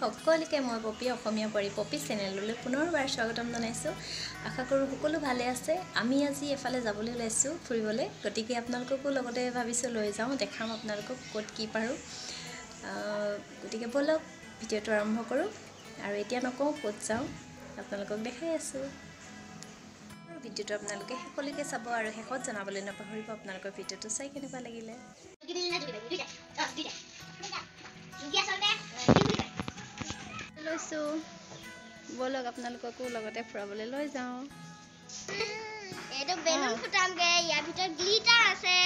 সকলোকে মই পপি অসমীয়া পৰি পপি চেনেললৈ পুনৰবাৰ স্বাগতম জনাইছোঁ। আশা কৰোঁ সকলো ভালে আছে। আমি আজি এফালে যাবলৈ ওলাইছোঁ ফুৰিবলৈ, গতিকে আপোনালোককো লগতে ভাবিছোঁ লৈ যাওঁ, দেখাম আপোনালোকক ক'ত কি পাৰোঁ। গতিকে ব'লক ভিডিঅ'টো আৰম্ভ কৰোঁ। আৰু এতিয়া নকওঁ ক'ত যাওঁ, আপোনালোকক দেখাই আছোঁ। ভিডিঅ'টো আপোনালোকে শেষলৈকে চাব আৰু শেষত জনাবলৈ নাপাহৰিব আপোনালোকৰ ভিডিঅ'টো চাই কেনেকুৱা লাগিলে। লৈছোঁ, ব'লক আপোনালোককো লগতে ফুৰাবলৈ লৈ যাওঁ। এইটো বেলুন ফুটামগে, ইয়াৰ ভিতৰত গ্লিটাৰ আছে।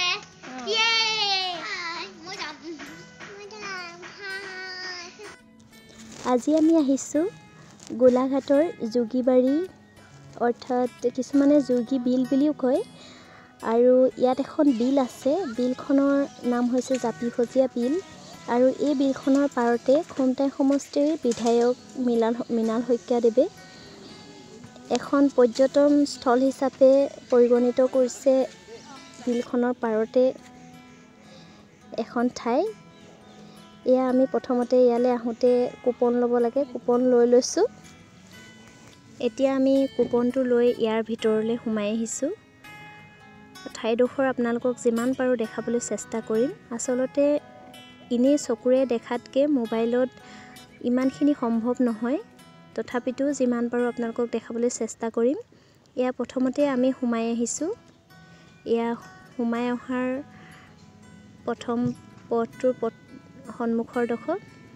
আজি আমি আহিছোঁ গোলাঘাটৰ যোগীবাৰী, অৰ্থাৎ কিছুমানে যোগী বিল বুলিও কয়। আৰু ইয়াত এখন বিল আছে, বিলখনৰ নাম হৈছে জাপিসজীয়া বিল। আৰু এই বিলখনৰ পাৰতে খুমটাই সমষ্টিৰ বিধায়ক মৃণাল শইকীয়াদেৱে এখন পৰ্যটন স্থল হিচাপে পৰিগণিত কৰিছে। বিলখনৰ পাৰতে এখন ঠাই। এয়া আমি প্ৰথমতে ইয়ালৈ আহোঁতে কুপন ল'ব লাগে, কুপন লৈছোঁ। এতিয়া আমি কুপনটো লৈ ইয়াৰ ভিতৰলৈ সোমাই আহিছোঁ। ঠাইডোখৰ আপোনালোকক যিমান পাৰোঁ দেখাবলৈ চেষ্টা কৰিম। আচলতে এনেই চকুৰে দেখাতকৈ মোবাইলত ইমানখিনি সম্ভৱ নহয়, তথাপিতো যিমান পাৰোঁ আপোনালোকক দেখাবলৈ চেষ্টা কৰিম। এয়া প্ৰথমতে আমি সোমাই আহিছোঁ। এয়া সোমাই অহাৰ প্ৰথম পথটোৰ সন্মুখৰ ডোখৰ।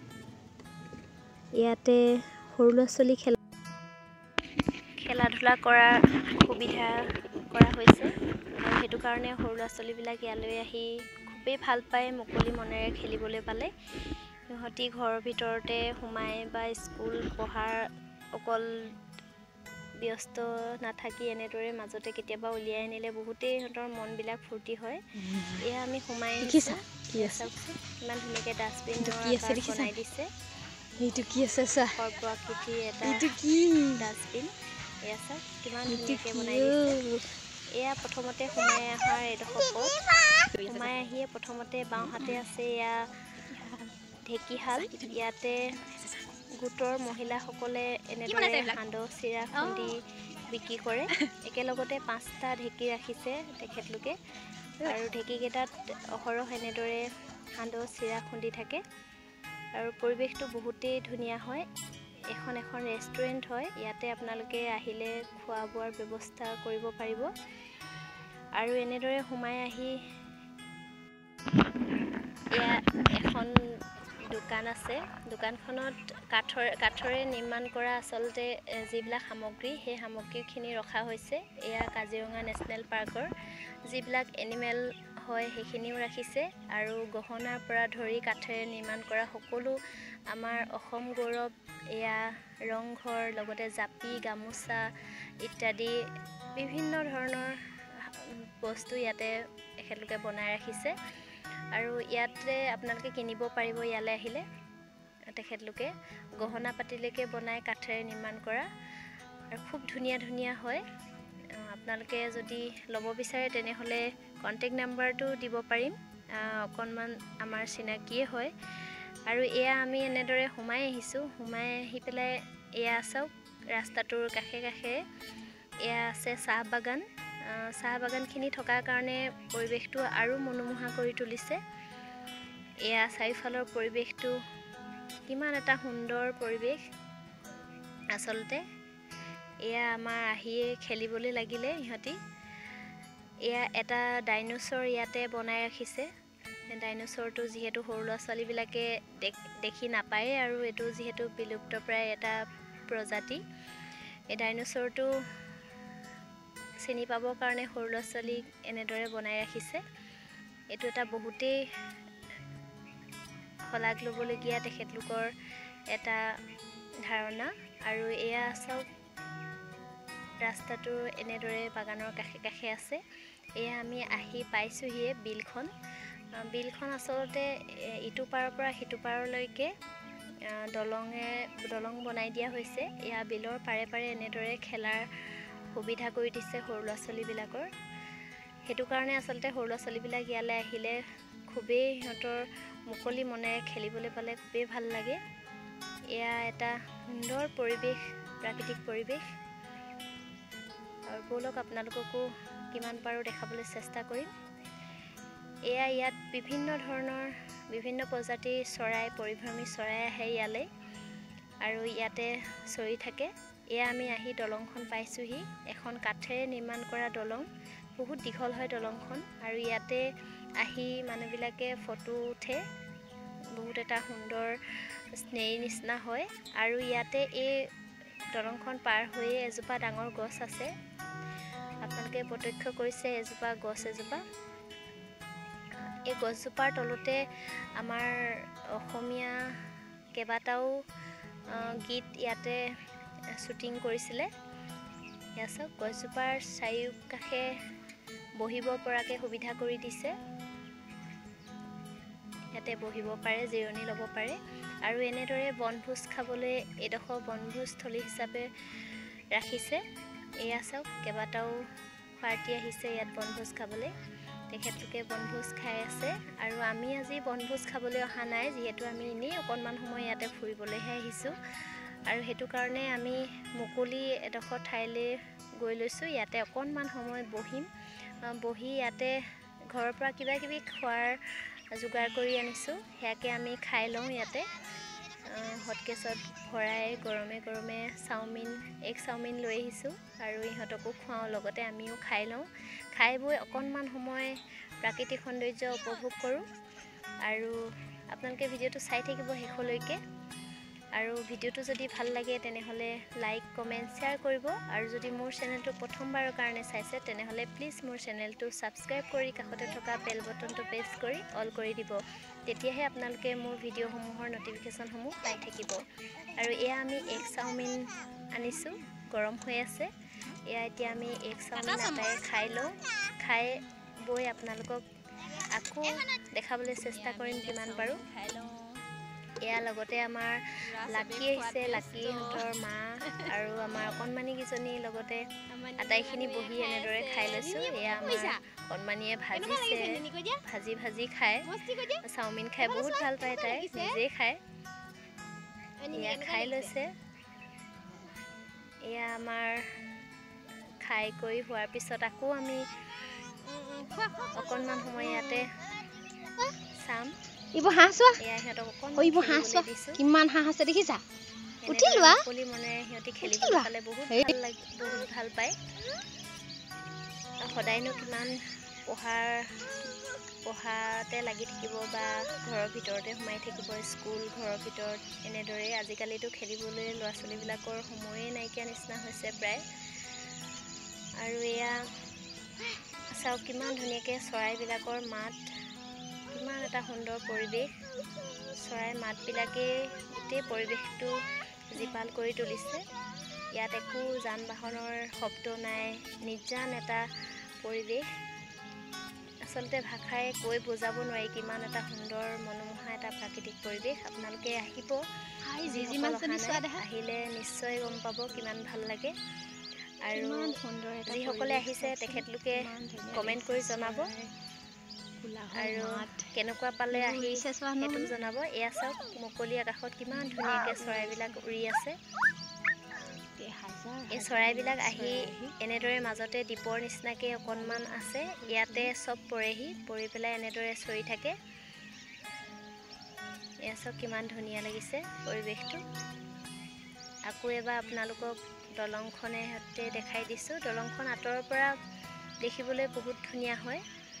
ইয়াতে সৰু ল'ৰা ছোৱালী খেলা ধূলা কৰাৰ সুবিধা কৰা হৈছে, আৰু সেইটো কাৰণে সৰু ল'ৰা ছোৱালীবিলাক ইয়ালৈ আহি খুবেই ভাল পায়। মুকলি মনেৰে খেলিবলৈ পালে সিহঁতি ঘৰৰ ভিতৰতে সোমাই বা স্কুল পঢ়াৰ অকল ব্যস্ত নাথাকি এনেদৰে মাজতে কেতিয়াবা উলিয়াই আনিলে বহুতেই সিহঁতৰ মনবিলাক ফূৰ্তি হয়। এয়া আমি সোমাই আহিছোঁ। কিমান ধুনীয়াকৈ ডাষ্টবিনৰ বনাই দিছে। এইটো কি আছে চা, সৰ্পাকৃতিৰ এটা ডাষ্টবিন। এয়া চাওক কিমান ধুনীয়াকৈ বনাই দিছে। এয়া প্ৰথমতে সোমাই অহাৰ এডোখৰ পথ। সোমাই আহিয়ে প্ৰথমতে বাওঁহাতে আছে এয়া ঢেঁকীশাল। ইয়াতে গোটৰ মহিলাসকলে এনেদৰে সান্দহ চিৰা খুন্দি বিক্ৰী কৰে। একেলগতে 5টা ঢেঁকী ৰাখিছে তেখেতলোকে, আৰু ঢেঁকীকেইটাত অহৰহ এনেদৰে সান্দহ চিৰা খুন্দি থাকে। আৰু পৰিৱেশটো বহুতেই ধুনীয়া হয়। এখন ৰেষ্টুৰেণ্ট হয়। ইয়াতে আপোনালোকে আহিলে খোৱা বোৱাৰ ব্যৱস্থা কৰিব পাৰিব। আৰু এনেদৰে সোমাই আহি এয়া এখন দোকান আছে। দোকানখনত কাঠৰে নিৰ্মাণ কৰা আচলতে যিবিলাক সামগ্ৰী, সেই সামগ্ৰীখিনি ৰখা হৈছে। এয়া কাজিৰঙা নেশ্যনেল পাৰ্কৰ যিবিলাক এনিমেল হয় সেইখিনিও ৰাখিছে, আৰু গহনাৰ পৰা ধৰি কাঠেৰে নিৰ্মাণ কৰা সকলো আমাৰ অসম গৌৰৱ, এয়া ৰংঘৰ, লগতে জাপি, গামোচা ইত্যাদি বিভিন্ন ধৰণৰ বস্তু ইয়াতে তেখেতলোকে বনাই ৰাখিছে। আৰু ইয়াতে আপোনালোকে কিনিব পাৰিব ইয়ালৈ আহিলে। তেখেতলোকে গহনা পাতিলৈকে বনাই কাঠেৰে নিৰ্মাণ কৰা, আৰু খুব ধুনীয়া হয়। আপোনালোকে যদি ল'ব বিচাৰে তেনেহ'লে কণ্টেক্ট নাম্বাৰটো দিব পাৰিম, অকণমান আমাৰ চিনাকিয়ে হয়। আৰু এয়া আমি এনেদৰে সোমাই আহিছোঁ। সোমাই আহি পেলাই এয়া চাওক, ৰাস্তাটোৰ কাষে কাষে এয়া আছে চাহ বাগান। চাহ বাগানখিনি থকাৰ কাৰণে পৰিৱেশটো আৰু মনোমোহা কৰি তুলিছে। এয়া চাৰিওফালৰ পৰিৱেশটো কিমান এটা সুন্দৰ পৰিৱেশ। আচলতে এয়া আমাৰ আহিয়ে খেলিবলৈ লাগিলে ইহঁতি। এয়া এটা ডাইন'ছৰ ইয়াতে বনাই ৰাখিছে। ডাইন'ছৰটো যিহেতু সৰু ল'ৰা ছোৱালীবিলাকে দেখি নাপায়ে, আৰু এইটো যিহেতু বিলুপ্তপ্ৰায় এটা প্ৰজাতি, এই ডাইন'ছৰটো চিনি পাবৰ কাৰণে সৰু ল'ৰা ছোৱালীক এনেদৰে বনাই ৰাখিছে। এইটো এটা বহুতেই শলাগ ল'বলগীয়া তেখেতলোকৰ এটা ধাৰণা। আৰু এয়া চাওক, ৰাস্তাটো এনেদৰে বাগানৰ কাষে কাষে আছে। এয়া আমি আহি পাইছোঁহিয়ে বিলখন। বিলখন আচলতে ইটো পাৰৰ পৰা সিটো পাৰলৈকে দলং বনাই দিয়া হৈছে। এয়া বিলৰ পাৰে পাৰে এনেদৰে খেলাৰ সুবিধা কৰি দিছে সৰু ল'ৰা ছোৱালীবিলাকৰ। সেইটো কাৰণে আচলতে সৰু ল'ৰা ছোৱালীবিলাক ইয়ালৈ আহিলে খুবেই সিহঁতৰ মুকলি মনেৰে খেলিবলৈ পালে খুবেই ভাল লাগে। এয়া এটা সুন্দৰ পৰিৱেশ, প্ৰাকৃতিক পৰিৱেশ। আৰু বলক আপোনালোককো কিমান পাৰোঁ দেখাবলৈ চেষ্টা কৰিম। এয়া ইয়াত বিভিন্ন ধৰণৰ বিভিন্ন প্ৰজাতিৰ চৰাই, পৰিভ্ৰমী চৰাই আহে ইয়ালৈ আৰু ইয়াতে চৰি থাকে। এয়া আমি আহি দলংখন পাইছোঁহি। এখন কাঠেৰে নিৰ্মাণ কৰা দলং, বহুত দীঘল হয় দলংখন। আৰু ইয়াতে আহি মানুহবিলাকে ফটো উঠে, বহুত এটা সুন্দৰ স্নেহী নিচিনা হয়। আৰু ইয়াতে এই দলংখন পাৰ হৈয়ে এজোপা ডাঙৰ গছ আছে, আপোনালোকে প্ৰত্যক্ষ কৰিছে এজোপা গছ এজোপা। এই গছজোপাৰ তলতে আমাৰ অসমীয়া কেইবাটাও গীত ইয়াতে শ্বুটিং কৰিছিলে। এয়া চাওক, গছজোপাৰ চাৰিওকাষে বহিব পৰাকৈ সুবিধা কৰি দিছে। ইয়াতে বহিব পাৰে, জিৰণি ল'ব পাৰে। আৰু এনেদৰে বনভোজ খাবলৈ এইডোখৰ বনভোজস্থলী হিচাপে ৰাখিছে। এয়া চাওক, কেইবাটাও পাৰ্টি আহিছে ইয়াত বনভোজ খাবলৈ। তেখেতলোকে বনভোজ খাই আছে। আৰু আমি আজি বনভোজ খাবলৈ অহা নাই, যিহেতু আমি এনেই অকণমান সময় ইয়াতে ফুৰিবলৈহে আহিছোঁ। আৰু সেইটো কাৰণে আমি মুকলি এডোখৰ ঠাইলৈ গৈ লৈছোঁ। ইয়াতে অকণমান সময় বহিম, বহি ইয়াতে ঘৰৰ পৰা কিবা কিবি খোৱাৰ যোগাৰ কৰি আনিছোঁ, সেয়াকে আমি খাই লওঁ। ইয়াতে হটকেছত ভৰাই গৰমে গৰমে এগ চাওমিন লৈ আহিছোঁ আৰু ইহঁতকো খুৱাওঁ, লগতে আমিও খাই লওঁ। খাই বৈ অকণমান সময় প্ৰাকৃতিক সৌন্দৰ্য উপভোগ কৰোঁ। আৰু আপোনালোকে ভিডিঅ'টো চাই থাকিব শেষলৈকে। আৰু ভিডিঅ'টো যদি ভাল লাগে তেনেহ'লে লাইক, কমেণ্ট, শ্বেয়াৰ কৰিব। আৰু যদি মোৰ চেনেলটো প্ৰথমবাৰৰ কাৰণে চাইছে তেনেহ'লে প্লিজ মোৰ চেনেলটো ছাবস্ক্ৰাইব কৰি কাষতে থকা বেল বটনটো প্ৰেছ কৰি অল কৰি দিব। তেতিয়াহে আপোনালোকে মোৰ ভিডিঅ'সমূহৰ ন'টিফিকেশ্যনসমূহ পাই থাকিব। আৰু এয়া আমি এগ চাওমিন আনিছোঁ, গৰম হৈ আছে। এয়া এতিয়া আমি এগ চাওমিন আটাই খাই লওঁ। খাই বৈ আপোনালোকক আকৌ দেখাবলৈ চেষ্টা কৰিম যিমান পাৰোঁ। এয়া লগতে আমাৰ লাকি আহিছে, লাকিহঁতৰ মা আৰু আমাৰ অকণমানীকেইজনীৰ লগতে আটাইখিনি বহি এনেদৰে খাই লৈছোঁ। এয়া আমাৰ অকণমানীয়ে ভাজি খায়, চাওমিন খাই বহুত ভাল পায়, তাই নিজেই খায়। এয়া খাই লৈছে। এয়া আমাৰ খাই কৰি হোৱাৰ পিছত আকৌ আমি অকণমান সময় ইয়াতে চাম। ইবোৰ হাঁহ চোৱা, এয়া সিহঁতক ইবোৰ হাঁহ চোৱা, কিমান হাঁহ আছে দেখিছা? উঠি লোৱা, মুকলি মনেৰে সিহঁতি খেলিবলৈ পালে বহুত ভাল লাগে, বহুত ভাল পায়। সদায়নো কিমান পঢ়াতে লাগি থাকিব বা ঘৰৰ ভিতৰতে সোমাই থাকিব, স্কুল ঘৰৰ ভিতৰত এনেদৰেই। আজিকালিতো খেলিবলৈ ল'ৰা ছোৱালীবিলাকৰ সময়ে নাইকিয়া নিচিনা হৈছে প্ৰায়। আৰু এয়া চাওক, কিমান ধুনীয়াকৈ চৰাইবিলাকৰ মাত, কিমান এটা সুন্দৰ পৰিৱেশ। চৰাই মাতবিলাকেই গোটেই পৰিৱেশটো জীপাল কৰি তুলিছে। ইয়াত একো যান বাহনৰ শব্দ নাই, নিৰ্জন এটা পৰিৱেশ। আচলতে ভাষাৰে কৈ বুজাব নোৱাৰি কিমান এটা সুন্দৰ মনোমোহা এটা প্ৰাকৃতিক পৰিৱেশ। আপোনালোকে আহিব, আহিলে নিশ্চয় গম পাব কিমান ভাল লাগে। আৰু যিসকলে আহিছে তেখেতলোকে কমেণ্ট কৰি জনাব আৰু কেনেকুৱা পালে আহি সেইটো জনাব। এয়া চাওক, মুকলি আকাশত কিমান ধুনীয়াকৈ চৰাইবিলাক উৰি আছে। এই চৰাইবিলাক আহি এনেদৰে মাজতে দ্বীপৰ নিচিনাকৈ অকণমান আছে, ইয়াতে চব পৰেহি, পৰি পেলাই এনেদৰে চৰি থাকে। এয়া চাওক কিমান ধুনীয়া লাগিছে পৰিৱেশটো। আকৌ এবাৰ আপোনালোকক দলংখনে সৈতে দেখাই দিছোঁ। দলংখন আঁতৰৰ পৰা দেখিবলৈ বহুত ধুনীয়া হয়।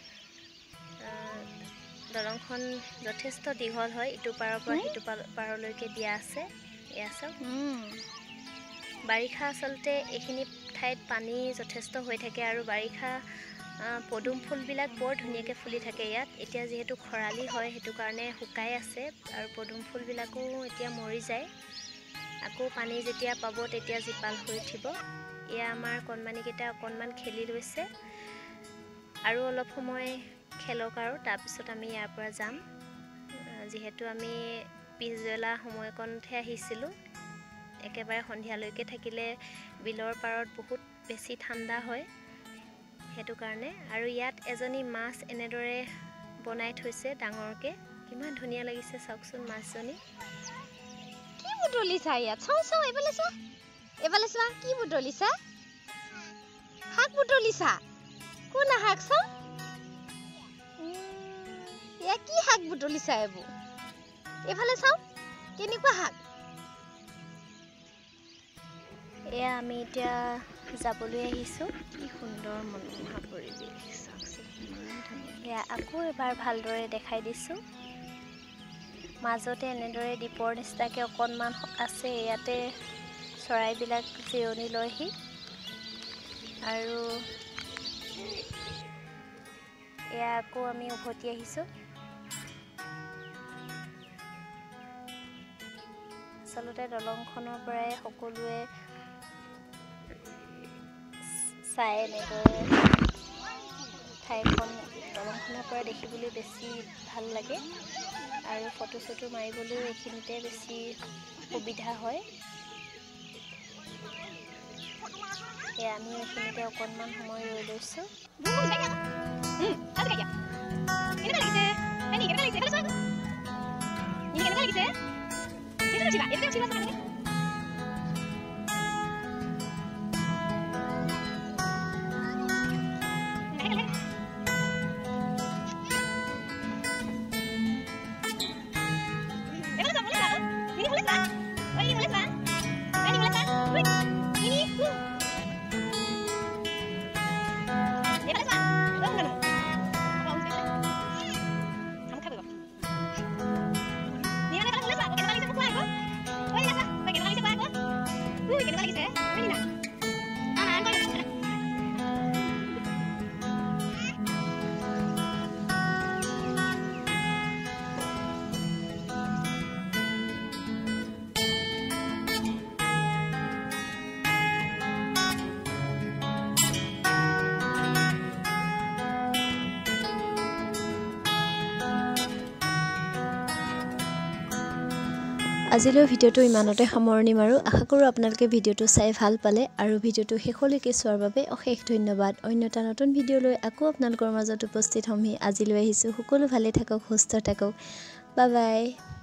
দলংখন যথেষ্ট দীঘল হয়, ইটো পাৰৰ পৰা সিটো পাৰলৈকে দিয়া আছে। এয়া চাওক, বাৰিষা আচলতে এইখিনি ঠাইত পানী যথেষ্ট হৈ থাকে আৰু বাৰিষা পদুম ফুলবিলাক বৰ ধুনীয়াকৈ ফুলি থাকে ইয়াত। এতিয়া যিহেতু খৰালি হয়, সেইটো কাৰণে শুকাই আছে আৰু পদুম ফুলবিলাকো এতিয়া মৰি যায়। আকৌ পানী যেতিয়া পাব তেতিয়া জীপাল হৈ উঠিব। এয়া আমাৰ কণমানিকেইটা অকণমান খেলি লৈছে, আৰু অলপ সময় খেলক আৰু তাৰপিছত আমি ইয়াৰ পৰা যাম। যিহেতু আমি পিছবেলা সময়কণতহে আহিছিলোঁ, একেবাৰে সন্ধিয়ালৈকে থাকিলে বিলৰ পাৰত বহুত বেছি ঠাণ্ডা হয়, সেইটো কাৰণে। আৰু ইয়াত এজনী মাছ এনেদৰে বনাই থৈছে ডাঙৰকৈ, কিমান ধুনীয়া লাগিছে চাওকচোন মাছজনী। বুটলিছা ইয়াত চাও চাও এফালে চোৱা কি বুটলিছা শাক বুটলিছা কোন শাক চাও এয়া কি শাক বুটলিছা এইবোৰ এফালে চাও কেনেকুৱা শাক এয়া আমি এতিয়া যাবলৈ আহিছোঁ কি সুন্দৰ মনোমোহা পৰিৱেশ এয়া আকৌ এবাৰ ভালদৰে দেখাই দিছোঁ মাজতে এনেদৰে দ্বীপৰ নিচিনাকৈ অকণমান আছে ইয়াতে চৰাইবিলাক জিৰণি লয়হি আৰু এয়া আকৌ আমি উভতি আহিছোঁ আচলতে দলংখনৰ পৰাই সকলোৱে চাই এনেদৰে ঠাইখন দলংখনৰ পৰা দেখিবলৈ বেছি ভাল লাগে আৰু ফটো চটো মাৰিবলৈও এইখিনিতে বেছি সুবিধা হয় এয়া আমি এইখিনিতে অকণমান সময় ৰৈ লৈছোঁ আজিলৈ ভিডিঅ'টো ইমানতে সামৰণি মাৰোঁ আশা কৰোঁ আপোনালোকে ভিডিঅ'টো চাই ভাল পালে আৰু ভিডিঅ'টো শেষলৈকে চোৱাৰ বাবে অশেষ ধন্যবাদ অন্য এটা নতুন ভিডিঅ'লৈ আকৌ আপোনালোকৰ মাজত উপস্থিত হ'মহি আজিলৈ আহিছোঁ সকলো ভালে থাকক সুস্থ থাকক বাই বাই